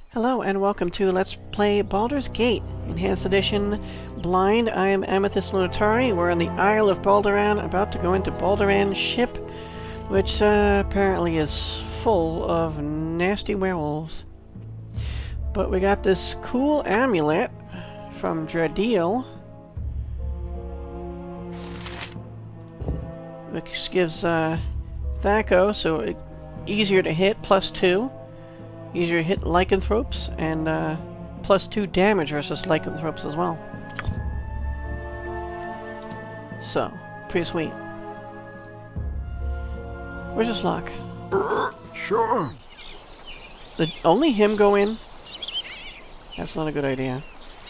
Hello and welcome to Let's Play Baldur's Gate, Enhanced Edition Blind. I am Amethyst Lunatari. We're on the Isle of Balduran, about to go into Balduran's ship, which apparently is full of nasty werewolves. But we got this cool amulet from Dreadil, which gives Thaco, so easier to hit, +2. Easier to hit lycanthropes, and +2 damage versus lycanthropes as well. So, pretty sweet. Where's this lock? Sure. Did only him go in? That's not a good idea.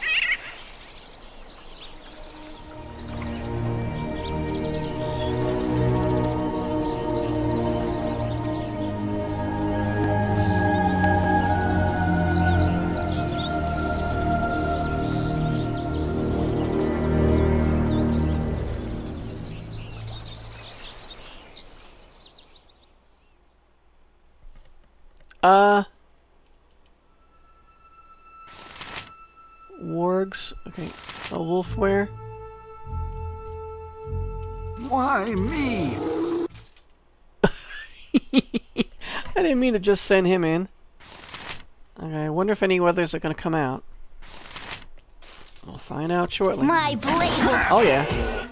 Wargs. Okay. A wolfware. Why me? I didn't mean to just send him in. Okay, I wonder if any others are gonna come out. We'll find out shortly. My blade will... Oh yeah.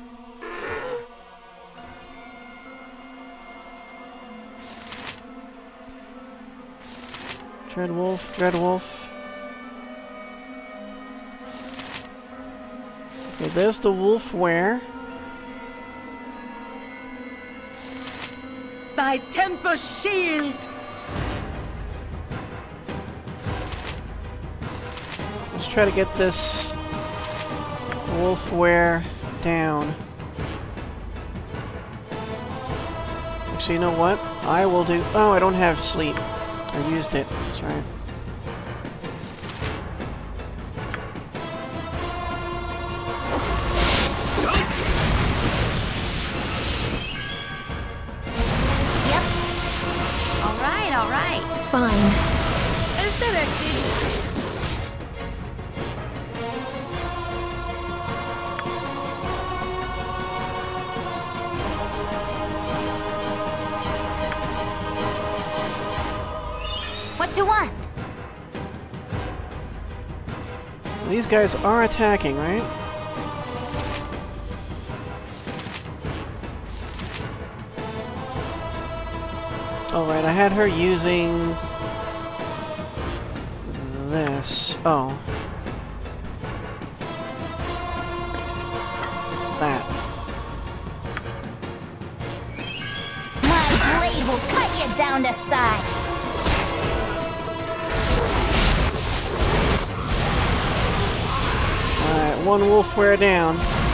Dreadwolf, Dreadwolf. Okay, there's the wolfware. Thy temper shield! Let's try to get this wolfware down. Actually, you know what? I will do... Oh, I don't have sleep. I used it. That's right. All right. Fine. As directed. What you want? These guys are attacking, right? Alright, I had her using this. Oh. That. My blade will cut you down to size. Alright, one wolfware down.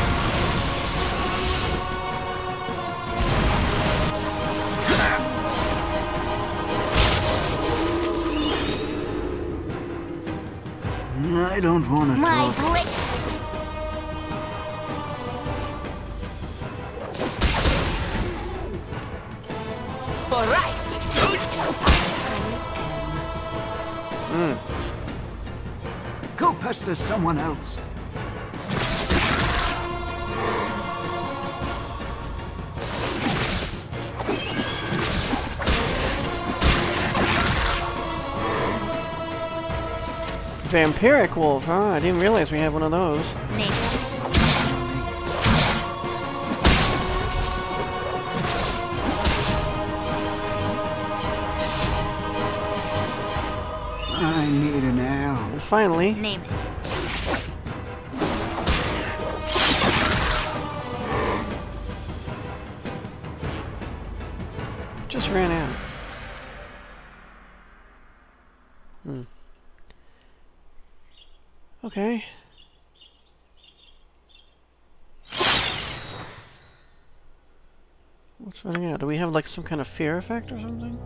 I don't want to My talk. blade... For right! Go pester someone else. Vampiric wolf, huh? I didn't realize we had one of those. Name. I need an ale. And finally, Name it. just ran out. Okay. What's running out? Do we have like some kind of fear effect or something?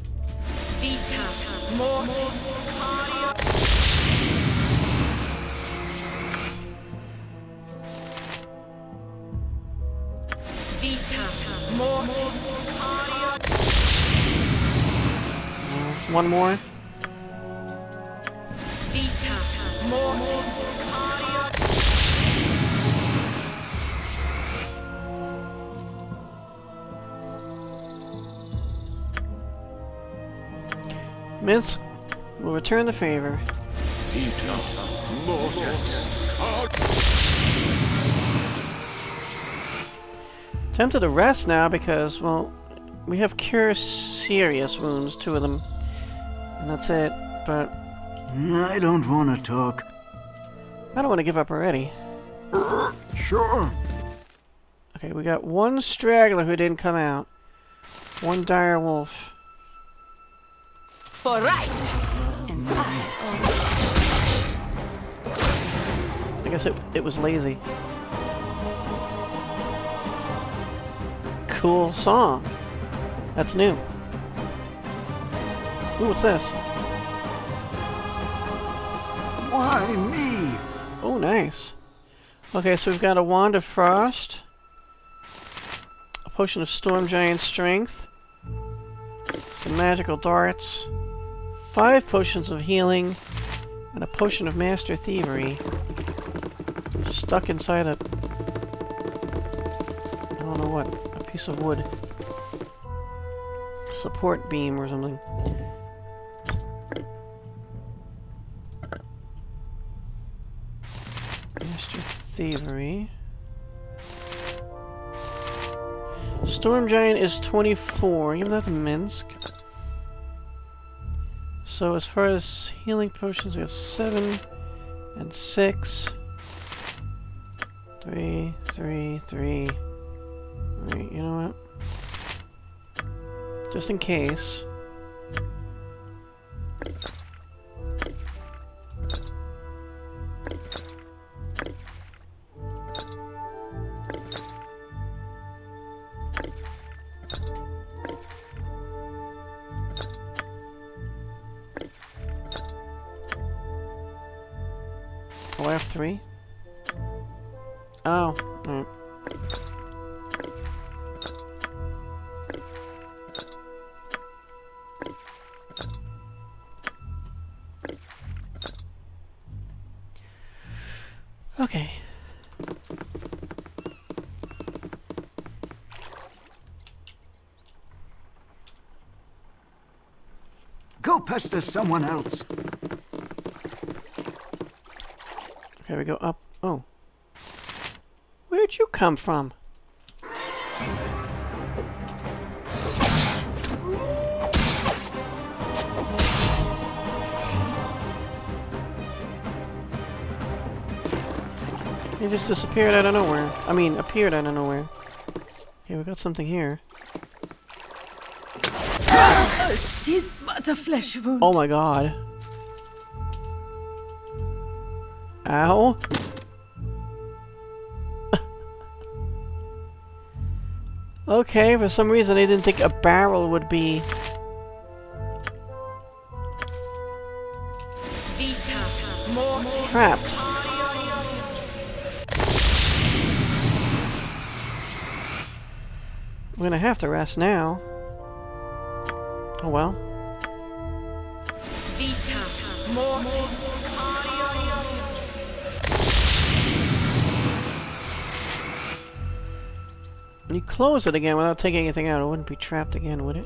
Vita, mortis, cardio. one more. Vita mortis aria. Miss will return the favor. Tempted to rest now because, well, we have cure serious wounds, 2 of them. And that's it, but I don't want to talk. I don't want to give up already. Sure. Okay, we got 1 straggler who didn't come out. 1 dire wolf. For right. And I guess it was lazy. Cool song. That's new. Ooh, what's this? Why me? Oh, nice. Okay, so we've got a Wand of Frost, a Potion of Storm Giant Strength, some magical darts, 5 potions of healing, and a Potion of Master Thievery. Stuck inside a... I don't know what. A piece of wood. Support beam or something. Master Thievery. Storm Giant is 24. Give that to Minsk. So as far as healing potions, we have 7 and 6. 3, 3, 3. Alright, you know what? Just in case. Oh, I have 3? Oh, alright. Okay. Go pester someone else. Okay, we go up. Oh. Where'd you come from? You just disappeared out of nowhere. I mean, appeared out of nowhere. Okay, we got something here. Tis but a flesh wound. Oh my god. Ow. Okay, for some reason I didn't think a barrel would be... trapped. We're gonna have to rest now. Oh well. When you close it again without taking anything out, it wouldn't be trapped again, would it?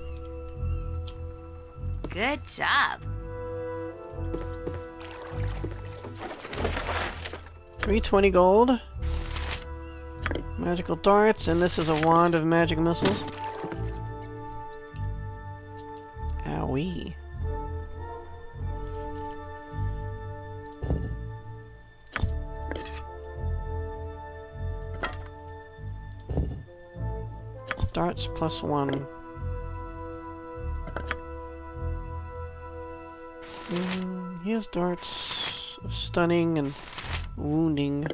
Good job. 320 gold. Magical darts, and this is a wand of magic missiles. Owie. Darts +1. He has darts of stunning and wounding.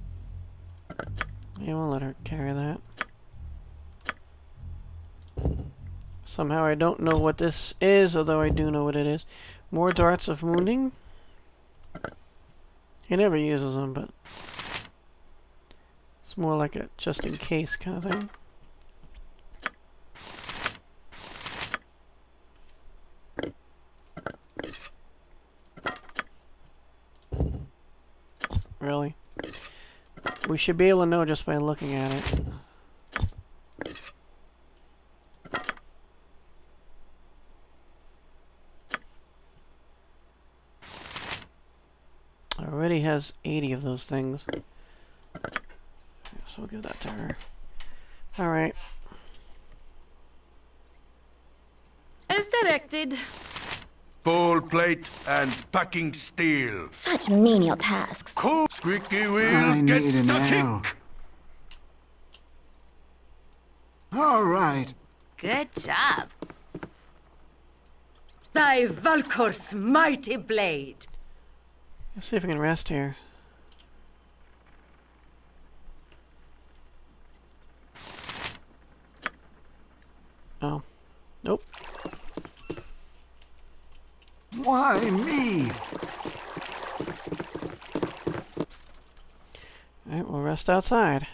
Yeah, we'll let her carry that. Somehow I don't know what this is, although I do know what it is. More darts of wounding? He never uses them, but it's more like a just-in-case kind of thing. Really? We should be able to know just by looking at it. Already has 80 of those things. So we'll give that to her. Alright. As directed. Full plate and packing steel. Such menial tasks. Cool. Squeaky I wheel need gets an the L. kick. All right. Good job. By Valkor's mighty blade. Let's see if we can rest here. Oh. Nope. Why me? Alright, we'll rest outside.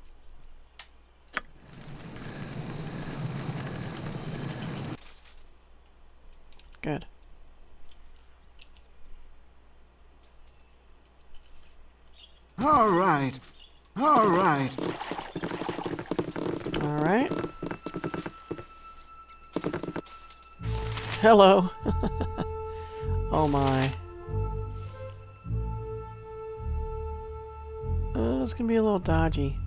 Good. All right. All right. Alright. Hello. Oh my. It's gonna be a little dodgy.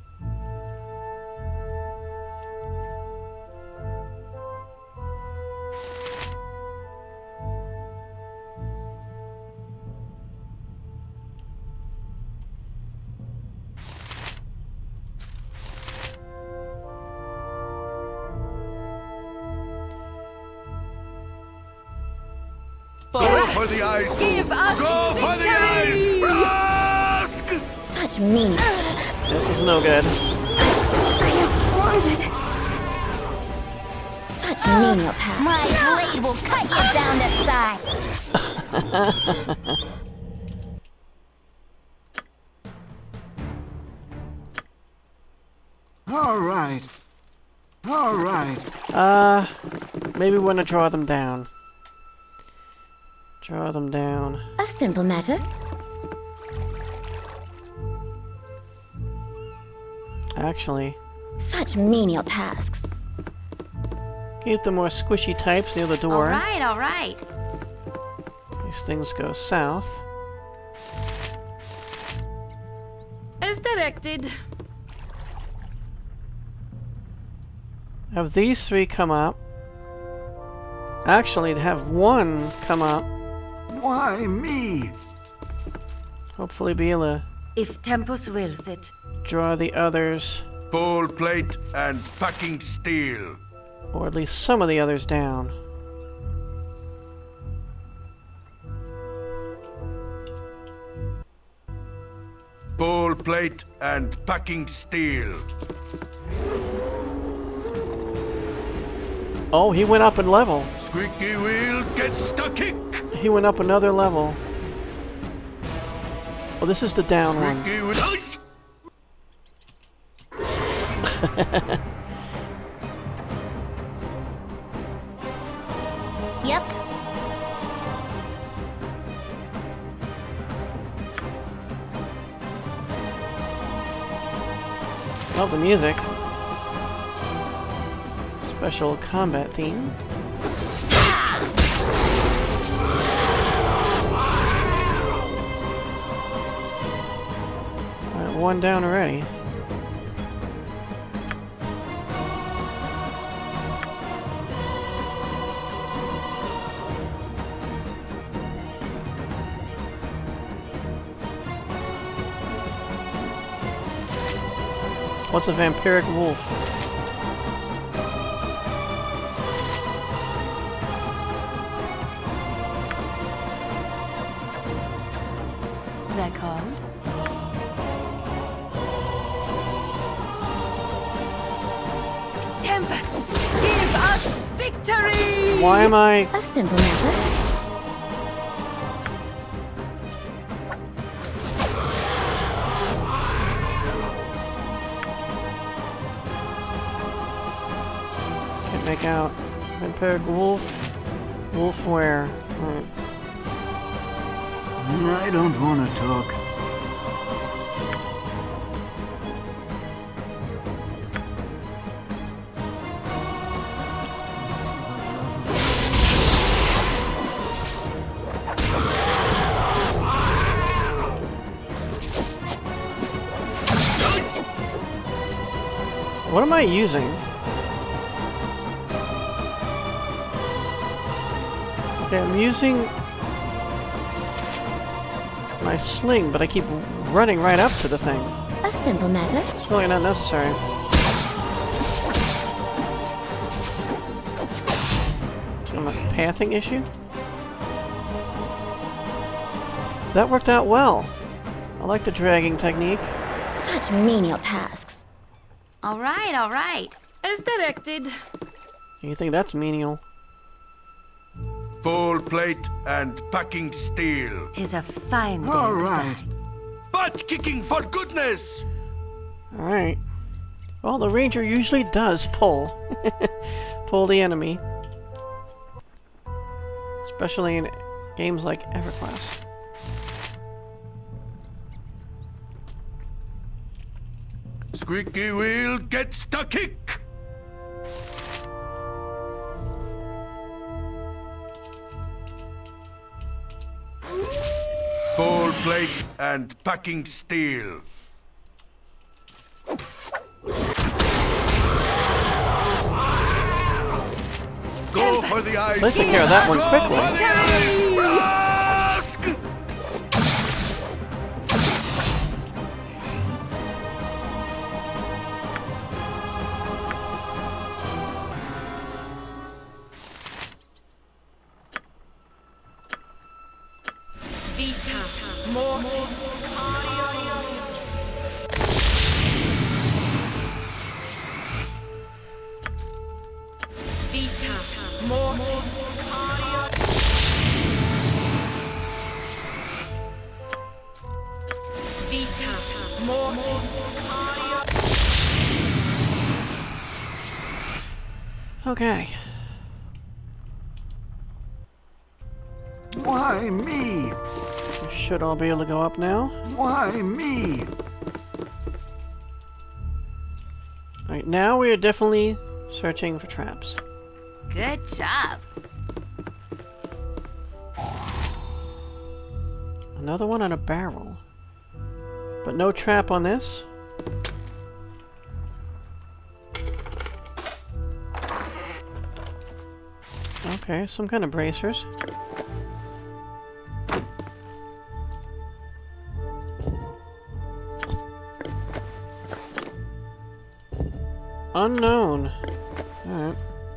Go for the eyes. Give us Go for the victory! eyes. Rask! Such mean. This is no good. I am wounded. Such menial tasks. My blade will cut you down to size. All right. All right. Maybe we want to draw them down. Draw them down. A simple matter. Actually, Such menial tasks. keep the more squishy types near the door. All right. These things go south. As directed. Have these three come up. Actually, to have one come up. Why me? Hopefully be able to If Tempus wills it. draw the others, Full plate and packing steel. or at least some of the others down. Full plate and packing steel. Oh, he went up in level. Squeaky wheel gets the kick. He went up another level. Oh, this is the down one. Squeaky wheel. Ice! Yep. Love the music. Special combat theme. Alright, one down already. What's a vampiric wolf? That called? Tempus, give us victory! Why am I... A simple matter. Can't make out. Vampiric wolf. Wolf where? Alright. I don't want to talk. What am I using? Okay, I'm using my sling, but I keep running right up to the thing. A simple matter. It's really not necessary. It's a pathing issue? That worked out well. I like the dragging technique. Such menial tasks. All right. As directed. You think that's menial? Full plate and packing steel. 'Tis a fine day All to right. die. Butt kicking for goodness! Alright. Well, the ranger usually does pull. Pull the enemy. Especially in games like EverQuest. Squeaky wheel gets the kick! Full plate and packing steel. Go for the eyes! Let's take care of that one quickly. Go for the eyes! Brask! Okay. Why me? We should all be able to go up now. Why me? Alright, now we are definitely searching for traps. Good job. Another one on a barrel. But no trap on this. Okay, some kind of bracers. Unknown. Alright.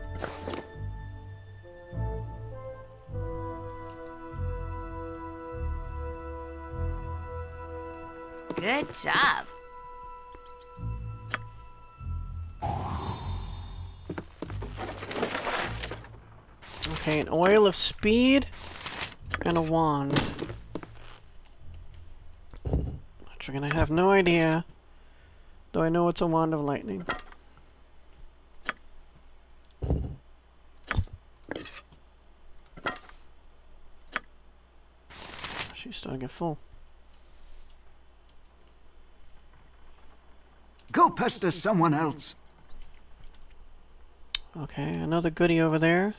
Good job. Okay, an oil of speed and a wand. Which we're gonna have no idea, though I know it's a wand of lightning. She's starting to get full. Go pester someone else. Okay, another goodie over there.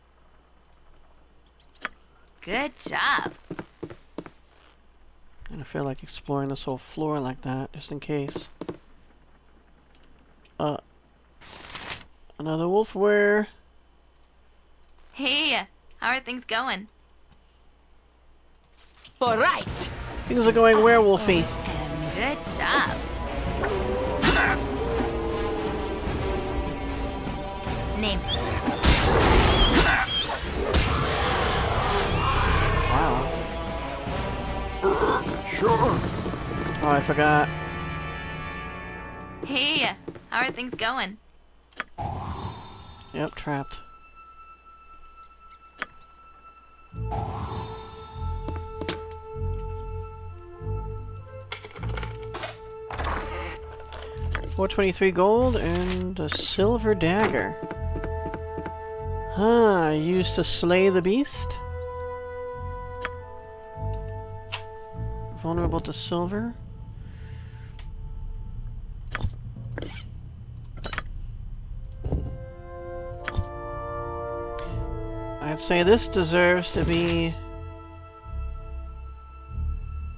Good job. And I feel like exploring this whole floor like that, just in case. Another wolfware. Hey, how are things going? All right. Things are going werewolfy. Good job. Name. Wow. Sure. Oh, I forgot. Hey, how are things going? Yep, trapped. $423 gold and a silver dagger. Huh, used to slay the beast? Vulnerable to silver? I'd say this deserves to be...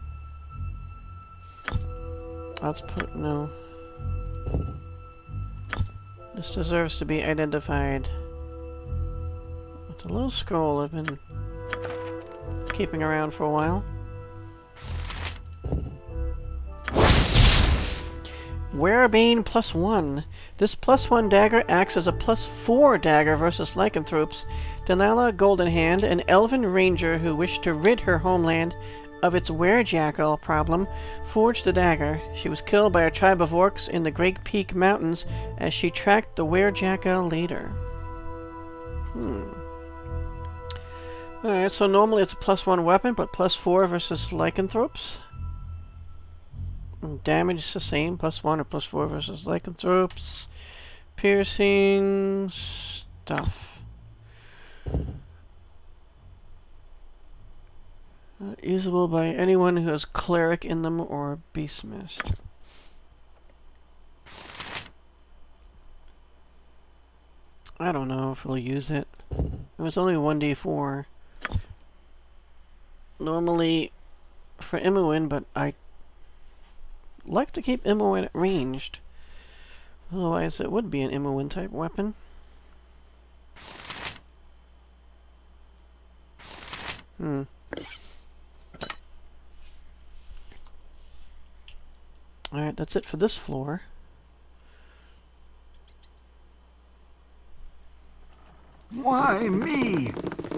Let's put... no. This deserves to be identified. With a little scroll I've been keeping around for a while. Werebane +1. This +1 dagger acts as a +4 dagger versus lycanthropes. Delilah Goldenhand, an elven ranger who wished to rid her homeland of its werejackal problem, forged the dagger. She was killed by a tribe of orcs in the Great Peak Mountains as she tracked the werejackal later. Alright, so normally it's a +1 weapon, but +4 versus lycanthropes. And damage is the same, +1 or +4 versus lycanthropes. Piercing stuff. Usable by anyone who has cleric in them or beastmaster. I don't know if we'll use it. It was only 1d4. Normally for Imoen, but I like to keep Imoen ranged. Otherwise it would be an Imoen type weapon. Alright, that's it for this floor. Why me?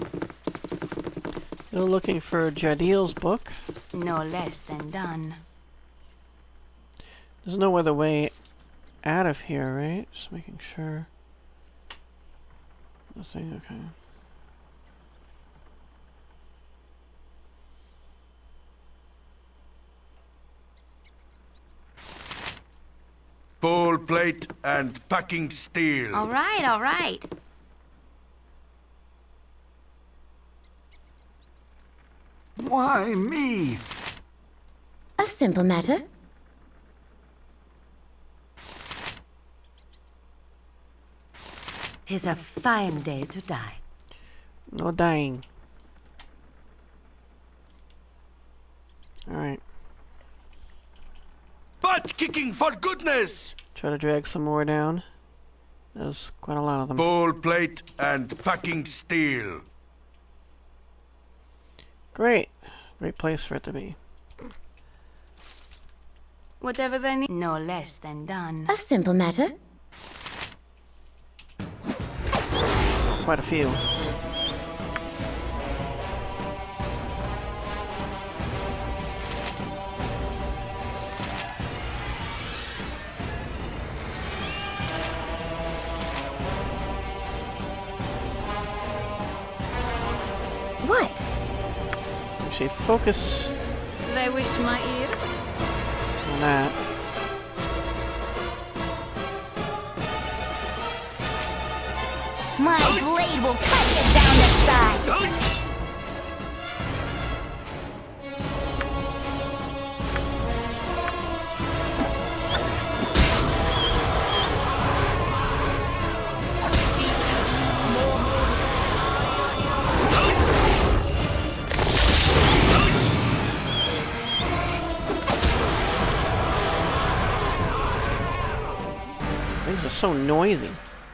Still looking for Jadil's book. No less than done. There's no other way out of here, right? Just making sure. Nothing, okay. Full plate and packing steel. All right, all right. Why me? A simple matter. Tis a fine day to die. No dying. Alright. Butt kicking for goodness! Try to drag some more down. There's quite a lot of them. Full plate and packing steel. Great. Great place for it to be. Whatever they need. No less than done. A simple matter. Quite a few. What? Actually, focus They wish my ear. on that. My blade will cut you down the side. Things are so noisy.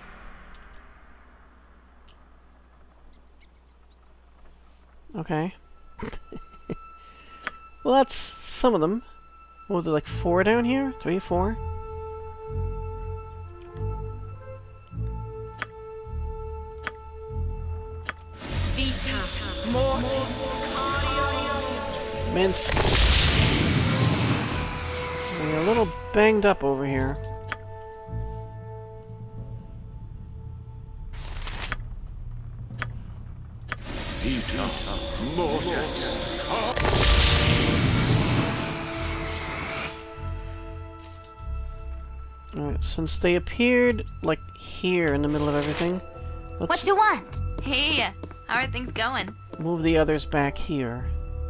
Okay. Well, that's some of them. What was there, like 4 down here? 3, 4? Minsk. We're a little banged up over here. Alright, since they appeared, like, here in the middle of everything, What let's you want? Hey, how are things going? move the others back here.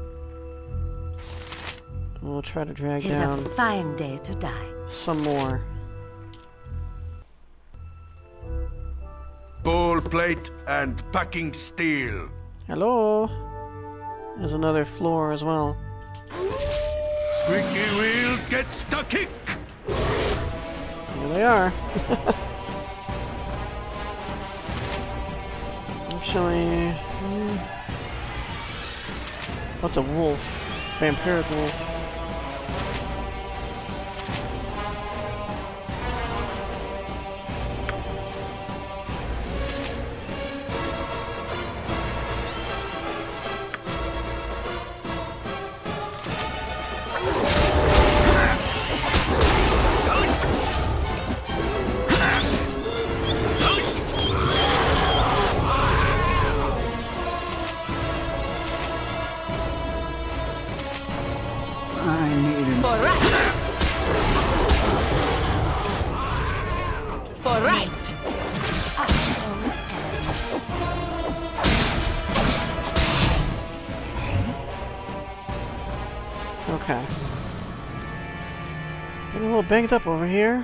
We'll try to drag Tis a down fine day to die. some more. Full plate and packing steel. Hello? There's another floor as well. Squeaky wheel gets the kick. Here they are. Actually, that's a wolf. Vampiric wolf. I need an... For right. For right. Okay. Getting a little banged up over here.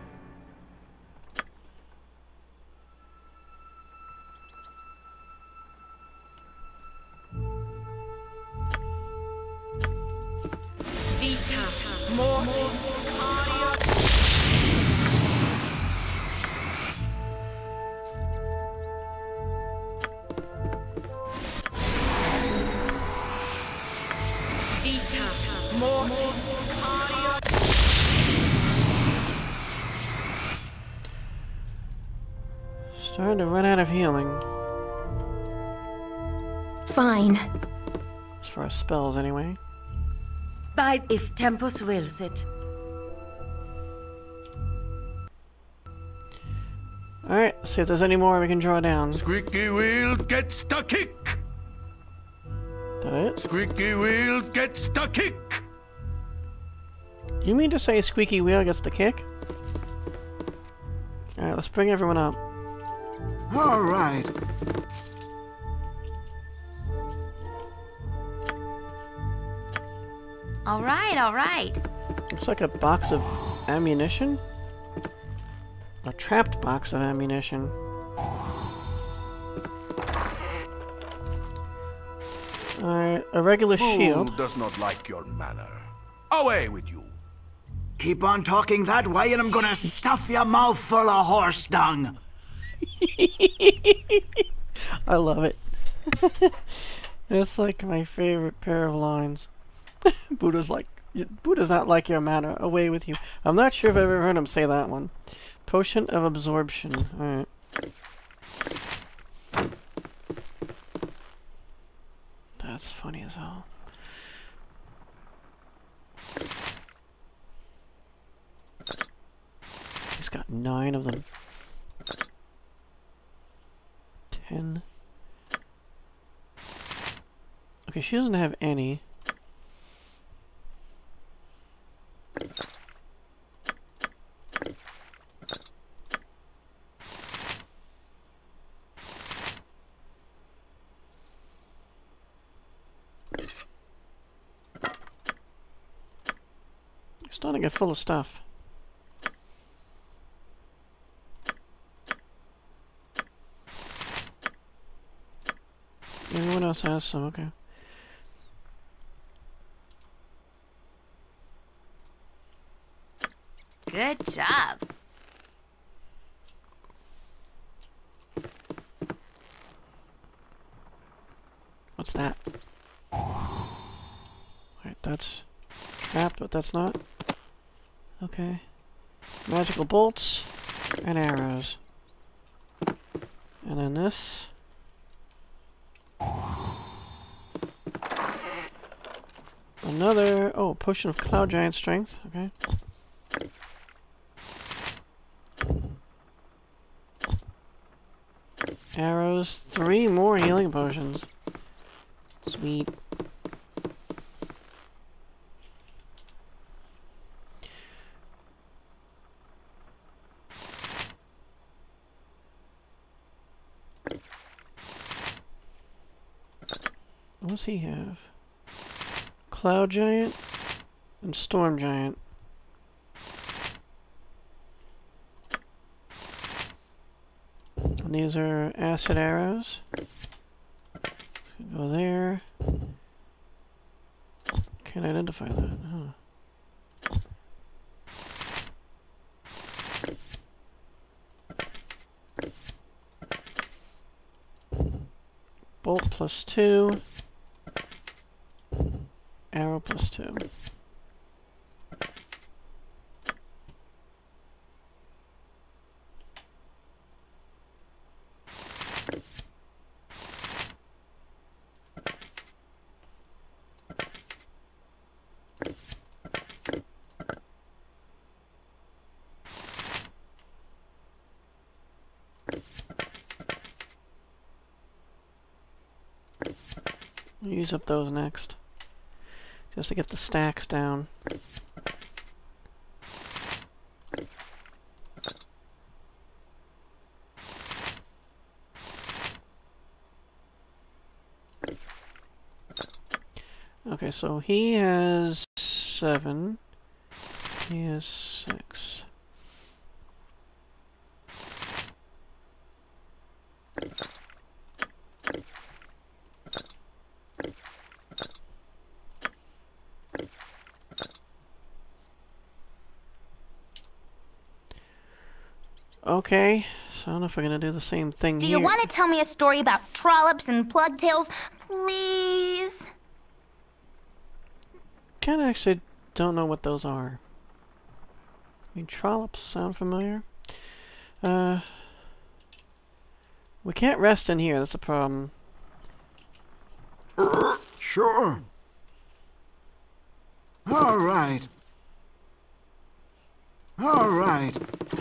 Starting to run out of healing. Fine. As far as spells, anyway. By if Tempus wills it. Alright, let's see if there's any more we can draw down. Squeaky wheel gets the kick. That it? Squeaky wheel gets the kick. You mean to say Squeaky Wheel gets the kick? Alright, let's bring everyone up. All right. All right, all right. Looks like a box of ammunition? A trapped box of ammunition. Alright, a regular shield. Who does not like your manner? Away with you. Keep on talking that way and I'm gonna stuff your mouth full of horse dung. I love it. It's like my favorite pair of lines. Buddha's not like your manner. Away with you. I'm not sure if I've ever heard him say that one. Potion of absorption. Alright. That's funny as hell. He's got 9 of them. 10. Okay, she doesn't have any. Starting to get full of stuff. Everyone else has some, okay. Good job. What's that? Alright, that's trapped, but that's not. Okay. Magical bolts and arrows. And then this. Another, oh, potion of cloud giant strength, okay. Arrows, 3 more healing potions. Sweet. What does he have? Cloud giant and storm giant. And these are acid arrows. Go there. Can't identify that, huh? +2. Arrow +2. Use up those next, just to get the stacks down. Okay, so he has 7. He has 6. Okay, so I don't know if we're gonna do the same thing Do here. you want to tell me a story about trollops and plugtails, please? Kinda actually don't know what those are. I mean, trollops sound familiar. We can't rest in here, that's a problem. Sure. All right. All right.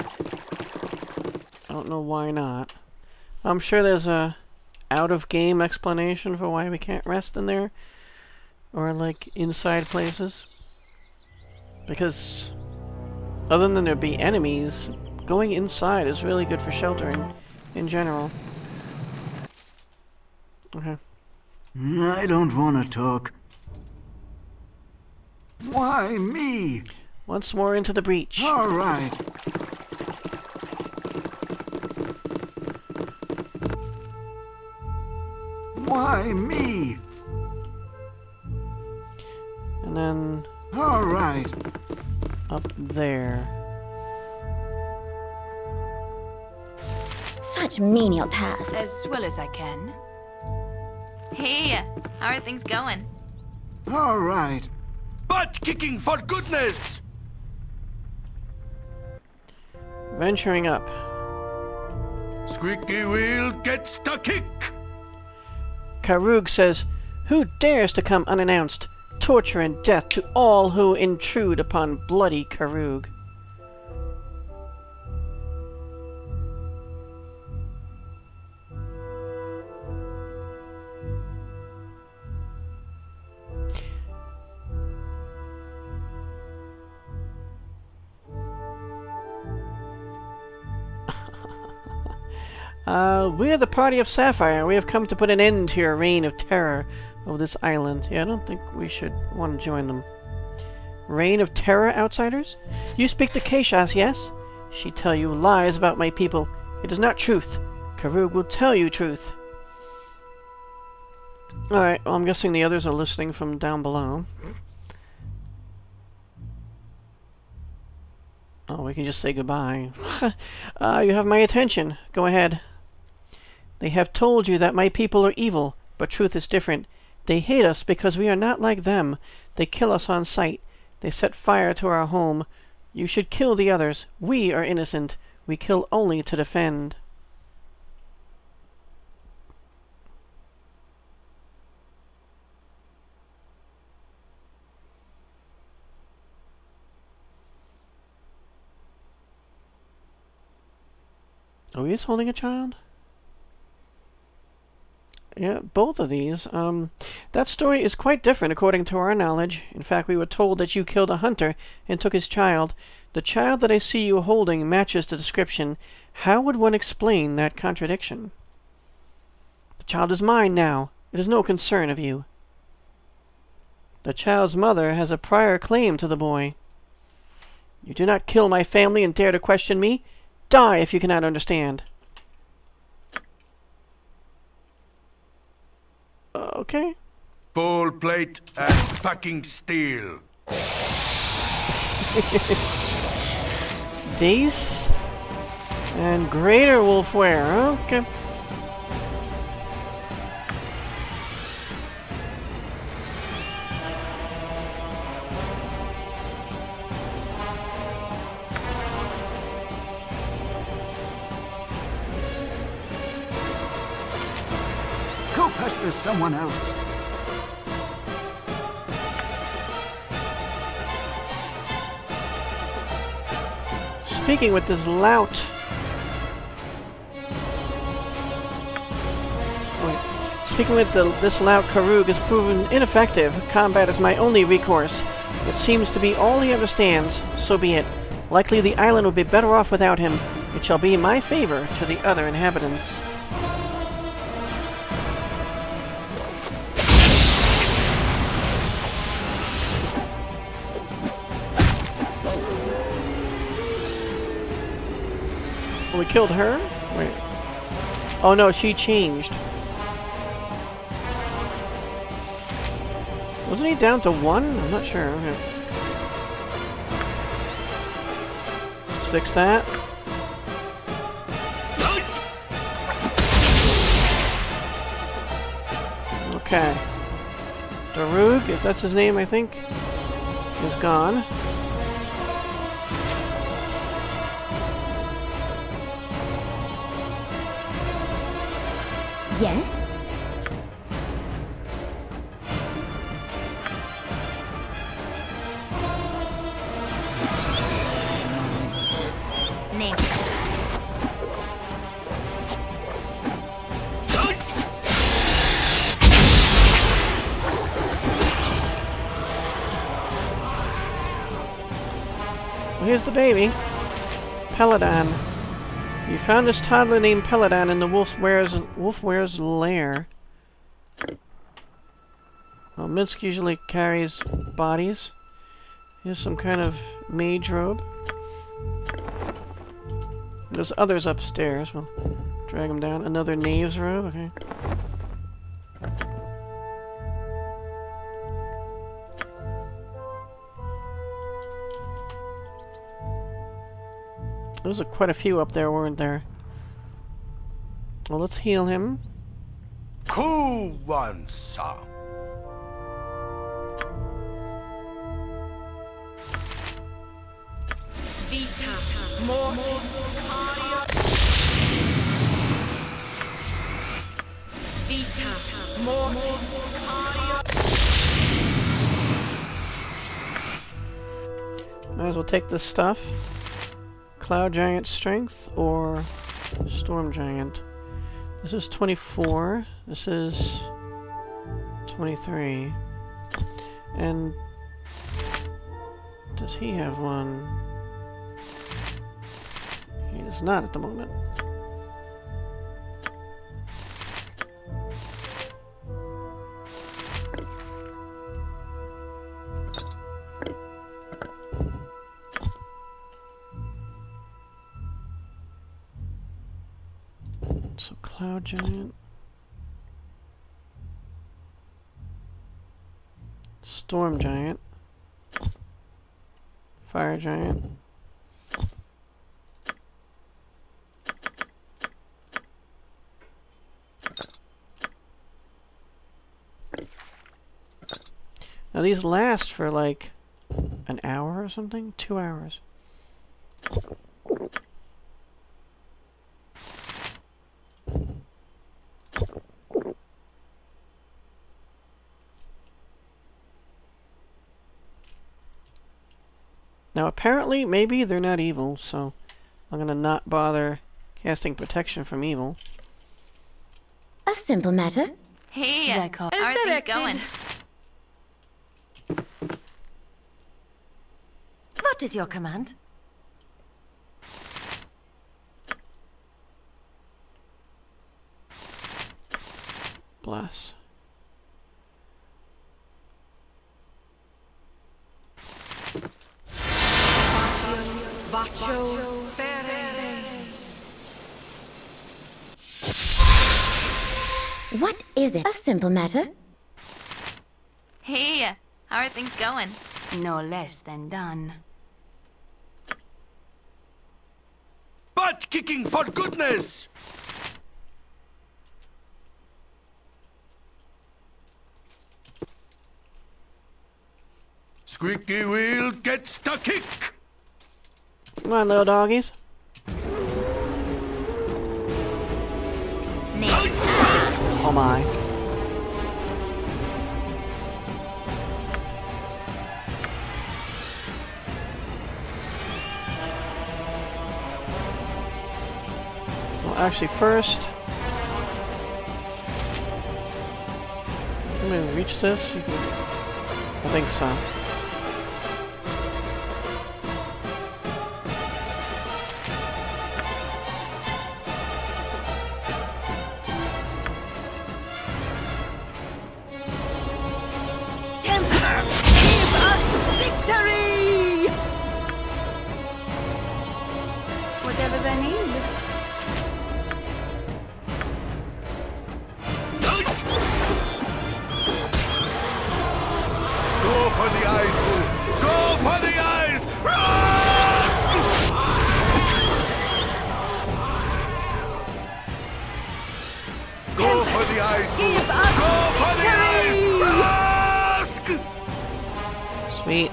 I don't know why not. I'm sure there's a out-of-game explanation for why we can't rest in there. Or, like, inside places. Because, other than there be enemies, going inside is really good for sheltering, in general. Okay. I don't want to talk. Why me? Once more into the breach. All right. Why me? And then All right. up there. Such menial tasks. As well as I can. Hey, how are things going? All right. Butt kicking for goodness! Venturing up. Squeaky wheel gets the kick! Karug says, "Who dares to come unannounced? Torture and death to all who intrude upon bloody Karug." We are the party of Sapphire. We have come to put an end to your reign of terror over this island. Yeah, I don't think we should want to join them. Reign of terror, outsiders? You speak to Keishas, yes? She tell you lies about my people. It is not truth. Karug will tell you truth. Alright, well, I'm guessing the others are listening from down below. Oh, we can just say goodbye. You have my attention. Go ahead. They have told you that my people are evil, but truth is different. They hate us because we are not like them. They kill us on sight. They set fire to our home. You should kill the others. We are innocent. We kill only to defend. Oh, he is holding a child? Yeah, both of these. That story is quite different according to our knowledge. In fact, we were told that you killed a hunter and took his child. The child that I see you holding matches the description. How would one explain that contradiction? The child is mine now. It is no concern of you. The child's mother has a prior claim to the boy. You do not kill my family and dare to question me? Die if you cannot understand. Okay. Full plate and packing steel. Dace and greater wolfware. Okay. to someone else. Speaking with this lout. Wait. Speaking with this lout, Karug has proven ineffective. Combat is my only recourse. It seems to be all he understands. So be it. Likely the island would be better off without him. It shall be my favor to the other inhabitants. We killed her? Wait. Oh no, she changed. Wasn't he down to 1? I'm not sure. Okay. Let's fix that. Okay. Darug, if that's his name, I think, is gone. Yes? Name. Well, here's the baby. Peladon. You found this toddler named Peladon in the Wolfware's lair. Well, Minsk usually carries bodies. Here's some kind of mage robe. There's others upstairs. We'll drag them down. Another knave's robe. Okay. There was quite a few up there, weren't there? Well, let's heal him. Cool one, sir. Vita, mortis, caria. Vita, mortis, caria. Might as well take this stuff. Cloud Giant Strength or Storm Giant. This is 24. This is 23. And does he have one? He does not at the moment. So Cloud Giant, Storm Giant, Fire Giant, now these last for like an hour or something? 2 hours. Now apparently, maybe they're not evil, so I'm gonna not bother casting protection from evil. A simple matter. Hey, how are things going? What is your command? Bless. What is it? A simple matter. Hey, how are things going? No less than done. Butt kicking for goodness! Squeaky wheel gets the kick! Come on, little doggies. Name. Oh my. actually, first... Can we reach this? You can... I think so. Victory! Whatever they need. Go for the eyes, Boo! Go for the eyes! Go for the eyes, Boo! Go for the eyes! Sweet.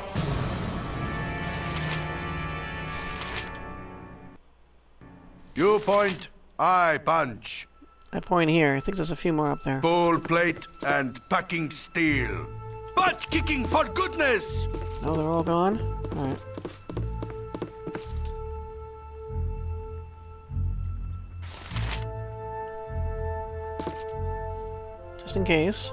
You point, I punch. I point here. I think there's a few more up there. Full plate and packing steel. Butt kicking for goodness! No, they're all gone? Alright. Just in case.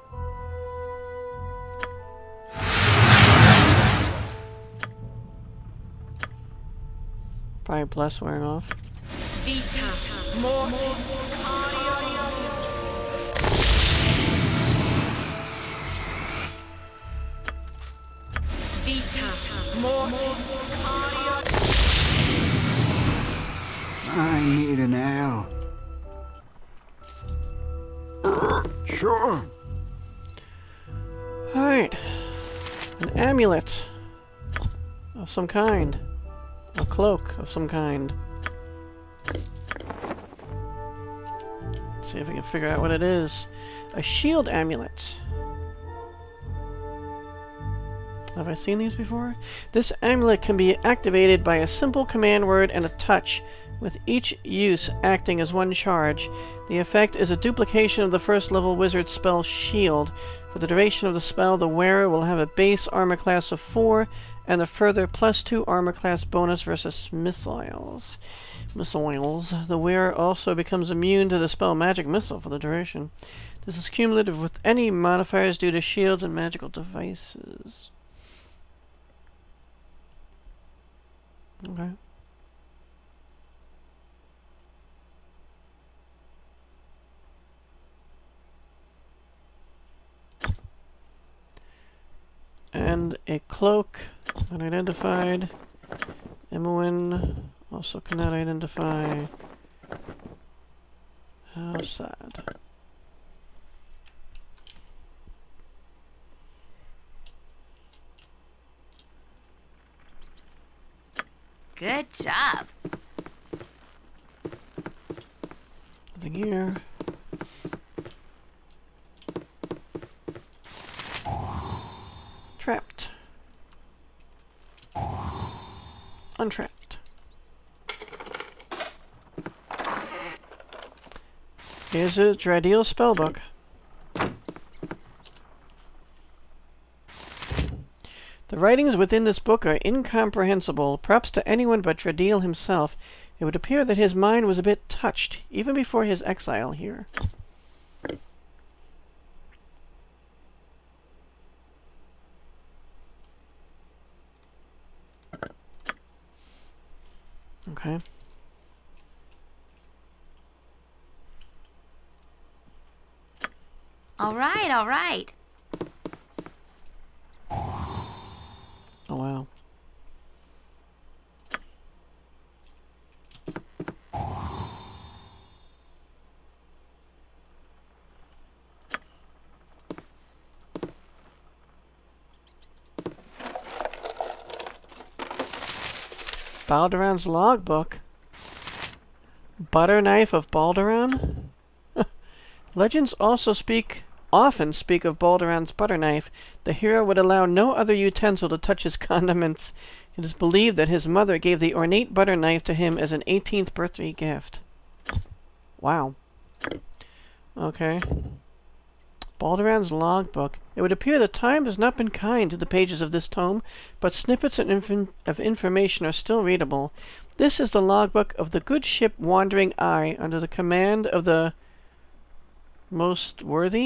Probably bless wearing off. Vita, mortis, Vita, mortis, I need an L. Sure. Alright. An amulet of some kind. A cloak of some kind. Let's see if we can figure out what it is. A shield amulet. Have I seen these before? This amulet can be activated by a simple command word and a touch, with each use acting as one charge. The effect is a duplication of the first level wizard spell Shield. For the duration of the spell, the wearer will have a base armor class of 4 and a further +2 armor class bonus versus missiles. The wearer also becomes immune to the spell Magic Missile for the duration. This is cumulative with any modifiers due to shields and magical devices. Okay. And a cloak unidentified. Emoin also cannot identify. How sad. Good job. Nothing here. Trapped. Untrapped. Here's a Dradiel spellbook. The writings within this book are incomprehensible, perhaps to anyone but Dradiel himself. It would appear that his mind was a bit touched, even before his exile here. Okay. All right, all right. Oh, wow. Balduran's logbook. Butter knife of Balduran? Legends also often speak of Balduran's butter knife. The hero would allow no other utensil to touch his condiments. It is believed that his mother gave the ornate butter knife to him as an 18th birthday gift. Wow. Okay. Balduran's logbook. It would appear that time has not been kind to the pages of this tome, but snippets of information are still readable. This is the logbook of the good ship Wandering Eye, under the command of the most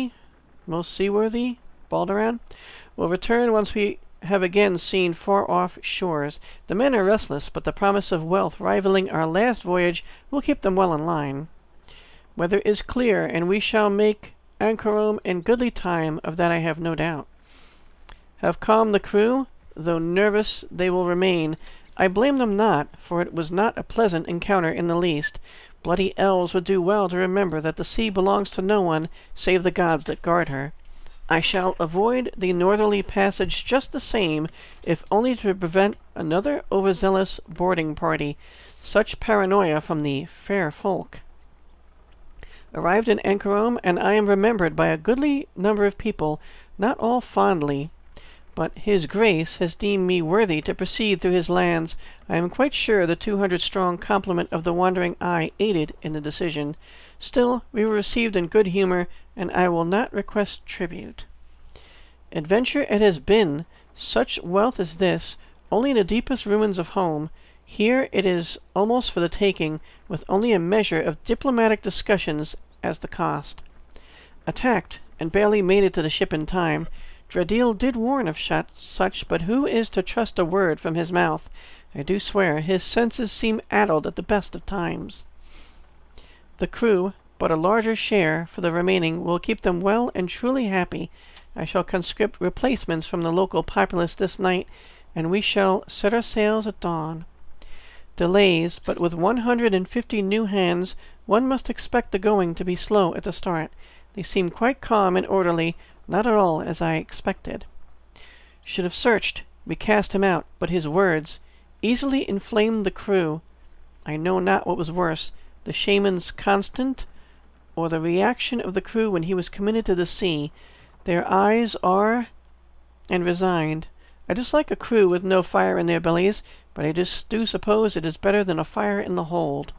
seaworthy Balduran. Will return once we have again seen far-off shores. The men are restless, but the promise of wealth rivaling our last voyage will keep them well in line. Weather is clear, and we shall make Anchorome in goodly time, of that I have no doubt. Have calmed the crew, though nervous they will remain. I blame them not, for it was not a pleasant encounter in the least. Bloody elves would do well to remember that the sea belongs to no one save the gods that guard her. I shall avoid the northerly passage just the same, if only to prevent another overzealous boarding party. Such paranoia from the fair folk. Arrived in Anchorome, and I am remembered by a goodly number of people, not all fondly, but his grace has deemed me worthy to proceed through his lands. I am quite sure the 200-strong complement of the Wandering Eye aided in the decision. Still, we were received in good humor, and I will not request tribute. Adventure it has been, such wealth as this, only in the deepest ruins of home. Here it is almost for the taking, with only a measure of diplomatic discussions as the cost. Attacked, and barely made it to the ship in time. Dredil did warn of such, but who is to trust a word from his mouth? I do swear, his senses seem addled at the best of times. The crew, but a larger share for the remaining, will keep them well and truly happy. I shall conscript replacements from the local populace this night, and we shall set our sails at dawn. Delays, but with 150 new hands, one must expect the going to be slow at the start. They seem quite calm and orderly, not at all as I expected. Should have searched. We cast him out, but his words easily inflamed the crew. I know not what was worse, the shaman's constant, or the reaction of the crew when he was committed to the sea. Their eyes are and resigned. I dislike a crew with no fire in their bellies, but I just do suppose it is better than a fire in the hold.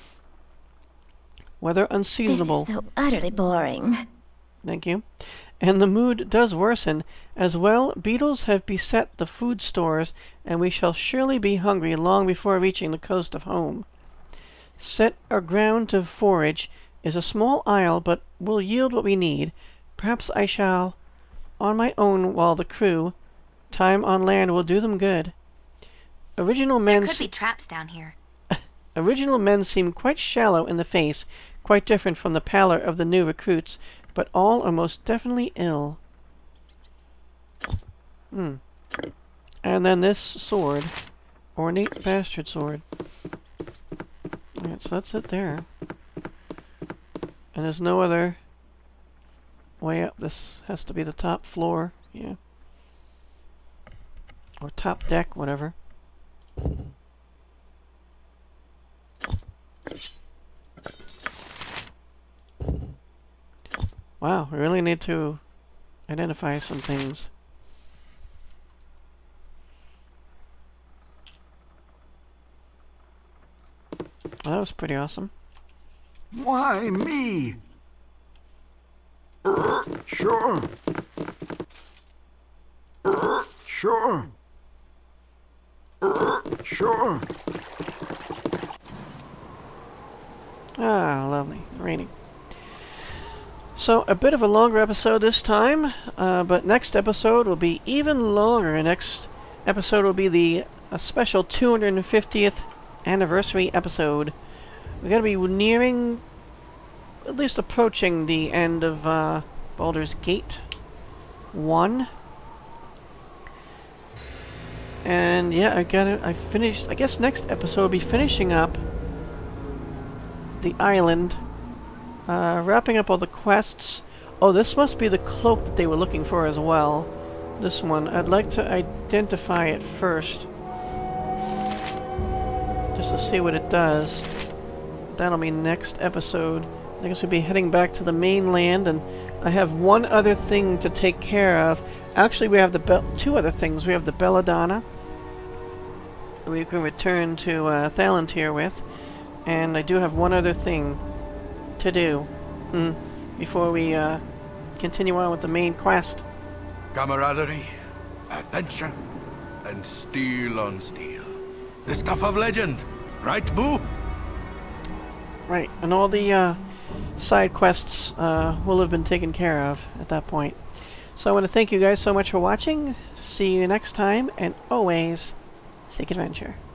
Weather unseasonable. This is so utterly boring. Thank you. And the mood does worsen. As well, beetles have beset the food stores, and we shall surely be hungry long before reaching the coast of home. Set our ground to forage is a small isle, but will yield what we need. Perhaps I shall on my own while the crew. Time on land will do them good. Original men... There could be traps down here. Original men seem quite shallow in the face, quite different from the pallor of the new recruits, but all are most definitely ill. And then this sword. Ornate bastard sword. Alright, so that's it there. And there's no other way up. This has to be the top floor. Yeah. Or top deck, whatever. Wow, we really need to identify some things. Well, that was pretty awesome. Why me? Sure. Sure. Sure. Ah, lovely. Raining. So, a bit of a longer episode this time, but next episode will be even longer. Next episode will be a special 250th anniversary episode. We're going to be nearing, at least approaching the end of Baldur's Gate 1. And yeah, I finished, I guess next episode will be finishing up the island, wrapping up all the quests. Oh, this must be the cloak that they were looking for as well. This one. I'd like to identify it first, just to see what it does. That'll be next episode. I guess we'll be heading back to the mainland, and I have one other thing to take care of. Actually, we have two other things. We have the Belladonna, we can return to Thalantir with, and I do have one other thing to do before we continue on with the main quest. Camaraderie, adventure, and steel on steel. The stuff of legend, right, Boo? Right, and all the side quests will have been taken care of at that point. So I want to thank you guys so much for watching. See you next time, and always seek adventure.